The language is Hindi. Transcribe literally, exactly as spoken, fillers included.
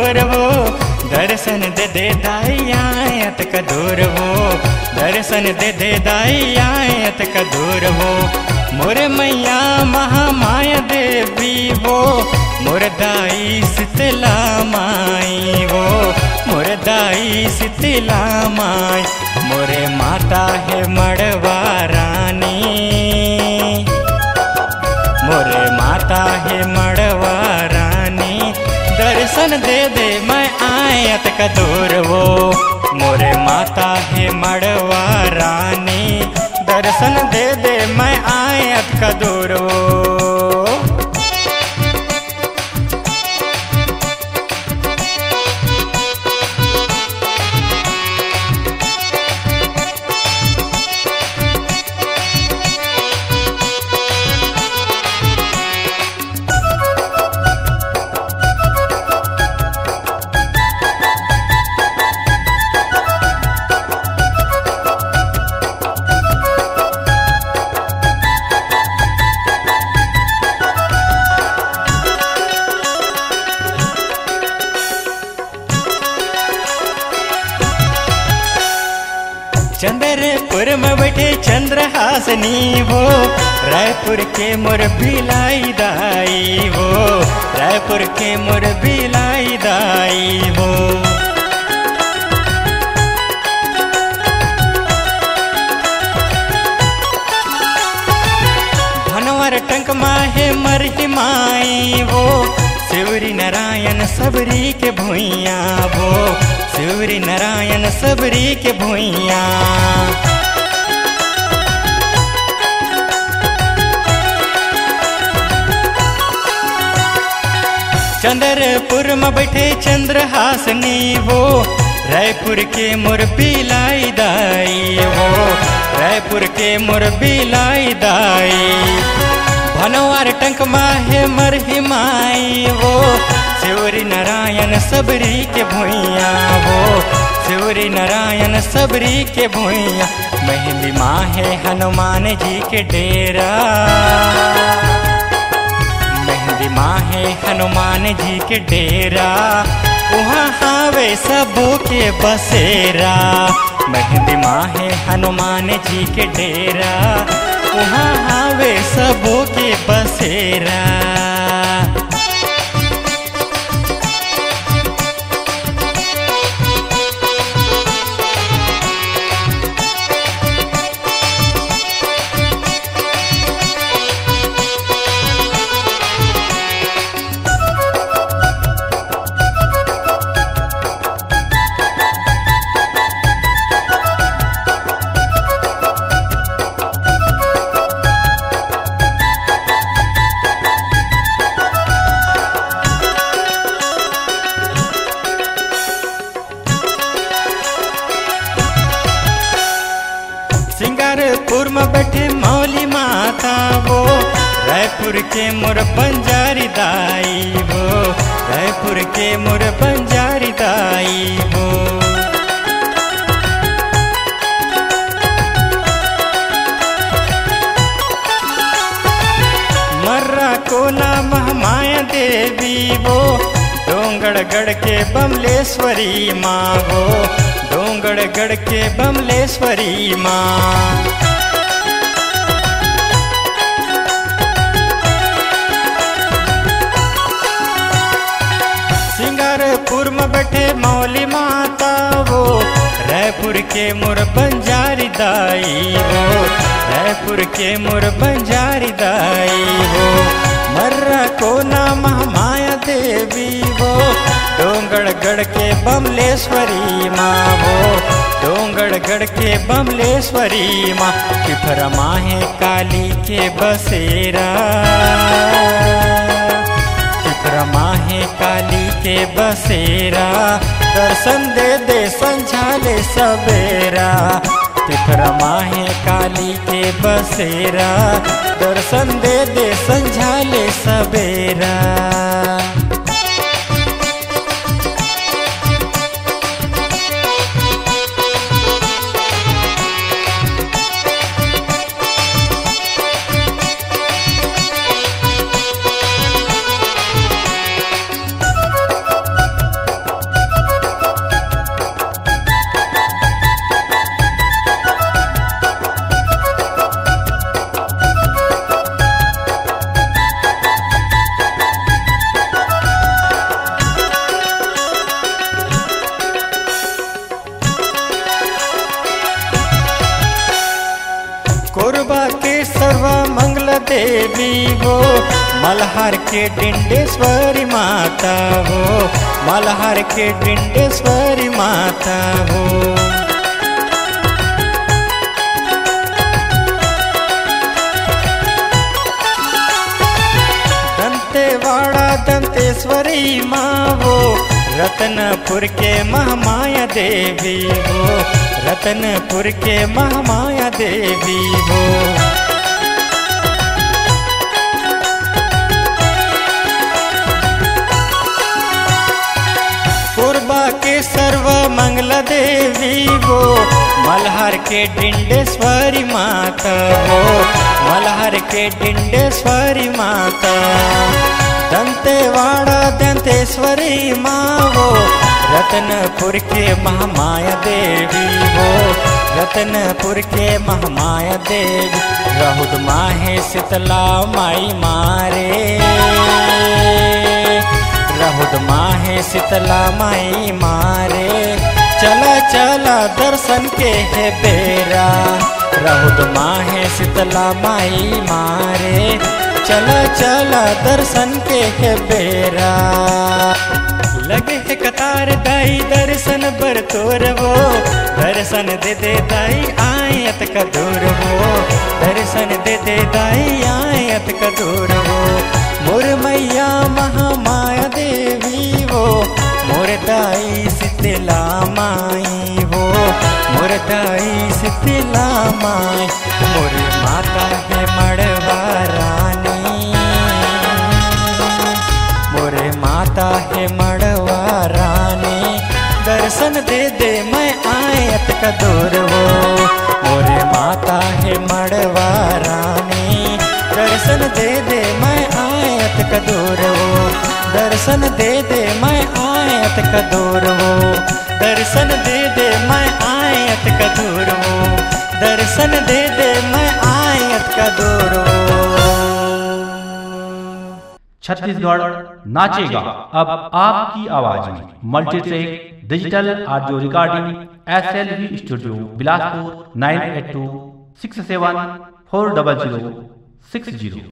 दूर वो दर्शन दे दे दाई आयत का दूर वो दर्शन दे दे दाई आयत का दूर वो मोरे मैया महामाया देवी वो मुरदाई शीतला माई वो मुरदाई शीतला माई मोरे माता है मड़वा रानी मोरे माता है मड़वा रानी दर्शन दे दे मैं आयत का दूर वो मोरे माता है मड़वा रानी दर्शन दे दे मैं आयत का दूर वो चंद्रपुर में बैठे चंद्रहासनी वो रायपुर के मोर भिलाई दाई वो रायपुर के मोर भिलाई दाई वो भनवर टंक माहे मरही माई वो शिवरी नारायण सबरी के भुइया वो शिवरी नारायण सबरी के भुइया चंद्रपुर में बैठे चंद्रहासनी वो रायपुर के मोर भिलाई दाई वो रायपुर के मोर भिलाई दाई भनवार टंक माहे मरही माई वो शिवरी नारायण सबरी के भुइया वो शिवरी नारायण सबरी के भुइया मेहंदी माहे हनुमान जी के डेरा मेहंदी माहे हनुमान जी के डेरा वहाँ हावे सबो के बसेरा मेहंदी माहे हनुमान जी के डेरा वहाँ हावे सबो के बसेरा सिंगारपुर में बैठे मौली माता वो रायपुर के मोर बंजारी दाई वो रायपुर के मोर बंजारी दाई वो मर्रा कोना महामाया देवी वो डोंगरगढ़ के बमलेश्वरी माँ वो डोंगरगढ़ के बमलेश्वरी माँ सिंगारपुर में बैठे मौली माता वो रायपुर के मोर बंजारी दाई वो रायपुर के मोर बंजारी दाई वो मर्रा कोना महामाया देवी वो डोंगरगढ़ के बमलेश्वरी माँ वो डोंगरगढ़ के बमलेश्वरी माँ पिपरा माहे काली के बसेरा पिपरा माहे काली के बसेरा दर्शन दे दे संझाले सवेरा पिपरा माहे काली के बसेरा दर्शन दे दे संझाले सवेरा देवी वो, मल्हार के डिंडेश्वरी माता वो, मल्हार के डिंडेश्वरी माता वो। दंतेवाड़ा दंतेश्वरी माँ वो, रतनपुर के महामाया देवी वो, रतनपुर के महामाया देवी वो। कोरबा के सर्व मंगला देवी वो, मल्हार के डिंडेश्वरी माता वो, मल्हार के डिंडेश्वरी माता। दंतेवाड़ा दंतेश्वरी माँ वो, रतनपुर के महामाया देवी वो, रतनपुर के महामाया देवी। रहुद माहे शीतला माई मारे, रहुद माहे शीतला माई मारे। चला चला दर्शन के है बेरा, रहुद माहे शीतला माई मारे। चला चला दर्शन के है बेरा। लगे है कतार दाई दर्शन बर तोर वो, दर्शन दे दे दाई आयत का दूर वो, दर्शन दे दे दाई आयत का दूर वो। मोर मैया महामाया देवी वो, मोर दाई शीतला माई वो, मोर दाई शीतला माई। मोर माता है मड़वा रानी, मोरे माता है मड़वा रानी। दर्शन दे दे मैं आयत का दूर वो, मोरे माता है मड़वा रानी। दर्शन दे दे मैं आयत का दूर वो, दर्शन दे दे मैं आयत का दूर वो, दर्शन दे दे मैं आयत का दूर वो, दर्शन दे दे मैं आयत का दूर वो। छत्तीसगढ़ नाचेगा अब आपकी आवाज में। Multitrack digital audio recording S L V studio Bilaspur nine eight two six seven four double zero six zero.